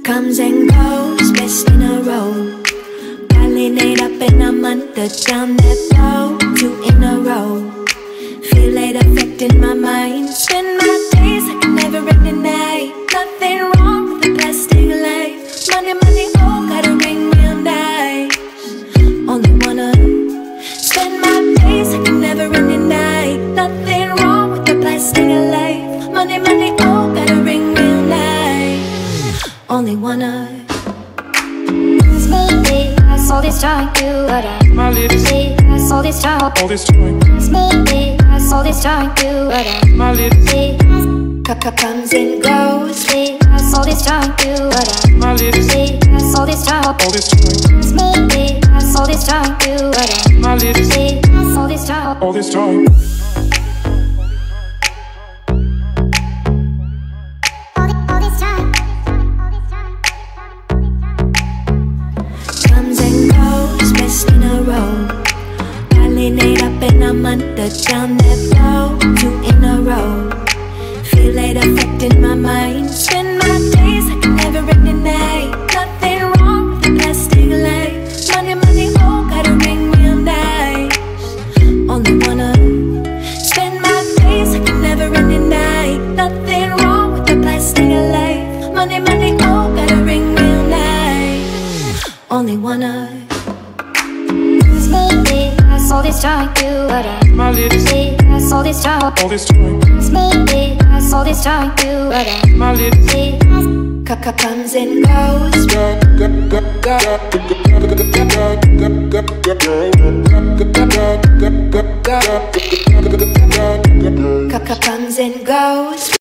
Comes and goes, best in a row. Pollinate up in a month, down that flow. 2 in a row. Feel it affecting my mind. Spend my days like a never-ending night. Nothing wrong with the plastic life. Money, money, oh, gotta ring real nice. Only wanna spend my days like a never-ending night. Nothing wrong with the plastic life. Money, money, oh, gotta ring real nice. Only wanna. That's all this time you had. My lips, That's all this time. all this time. That's all this time you had. My lips, Comes and goes. That's all this time you had. my lips, That's all this time. all this time. That's all this time you had. My lips, That's all this time. all this time. All this time. Comes and goes, best in a row. Pollinate up in a month, down that flow. 2 in a row. Feel it affecting my mind. Spend my days like a never-ending night. Nothing wrong with the plastic life. Money, money, oh, gotta ring real nice. Only wanna spend my days like a never-ending night. Nothing wrong with the plastic life. Money, money, oh, gotta ring real nice. Only wanna. That's all this time you had. My lips, That's all this time. all this time. That's all this time you had. My lips, Comes and goes. Comes and goes.